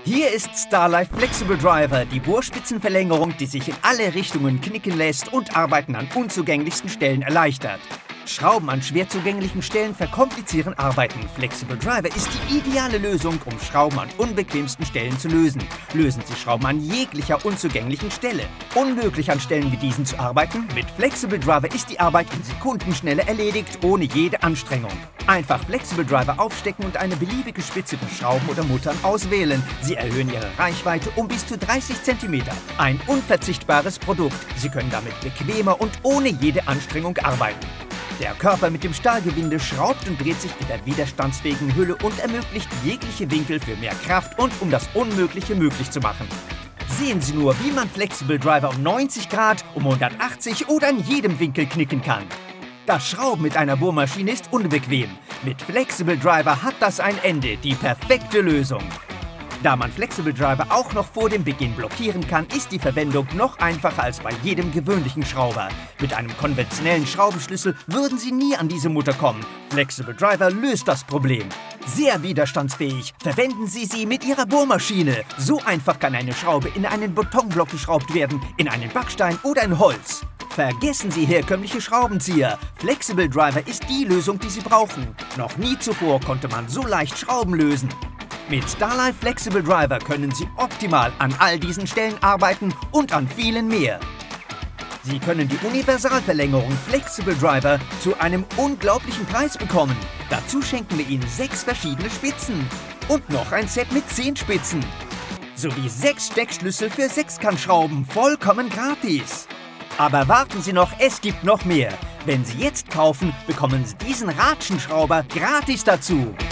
Hier ist Starlife Flexible Driver, die Bohrspitzenverlängerung, die sich in alle Richtungen knicken lässt und Arbeiten an unzugänglichsten Stellen erleichtert. Schrauben an schwer zugänglichen Stellen verkomplizieren Arbeiten. Flexible Driver ist die ideale Lösung, um Schrauben an unbequemsten Stellen zu lösen. Lösen Sie Schrauben an jeglicher unzugänglichen Stelle. Unmöglich an Stellen wie diesen zu arbeiten? Mit Flexible Driver ist die Arbeit in Sekundenschnelle erledigt, ohne jede Anstrengung. Einfach Flexible Driver aufstecken und eine beliebige Spitze für Schrauben oder Muttern auswählen. Sie erhöhen Ihre Reichweite um bis zu 30 cm. Ein unverzichtbares Produkt. Sie können damit bequemer und ohne jede Anstrengung arbeiten. Der Körper mit dem Stahlgewinde schraubt und dreht sich in der widerstandsfähigen Hülle und ermöglicht jegliche Winkel für mehr Kraft und um das Unmögliche möglich zu machen. Sehen Sie nur, wie man Flexible Driver um 90 Grad, um 180 oder in jedem Winkel knicken kann. Das Schrauben mit einer Bohrmaschine ist unbequem. Mit Flexible Driver hat das ein Ende, die perfekte Lösung. Da man Flexible Driver auch noch vor dem Beginn blockieren kann, ist die Verwendung noch einfacher als bei jedem gewöhnlichen Schrauber. Mit einem konventionellen Schraubenschlüssel würden Sie nie an diese Mutter kommen. Flexible Driver löst das Problem. Sehr widerstandsfähig. Verwenden Sie sie mit Ihrer Bohrmaschine. So einfach kann eine Schraube in einen Betonblock geschraubt werden, in einen Backstein oder in Holz. Vergessen Sie herkömmliche Schraubenzieher. Flexible Driver ist die Lösung, die Sie brauchen. Noch nie zuvor konnte man so leicht Schrauben lösen. Mit Starlife Flexible Driver können Sie optimal an all diesen Stellen arbeiten und an vielen mehr. Sie können die Universalverlängerung Flexible Driver zu einem unglaublichen Preis bekommen. Dazu schenken wir Ihnen 6 verschiedene Spitzen und noch ein Set mit 10 Spitzen. Sowie 6 Steckschlüssel für 6-Kannschrauben, vollkommen gratis. Aber warten Sie noch, es gibt noch mehr. Wenn Sie jetzt kaufen, bekommen Sie diesen Ratschenschrauber gratis dazu.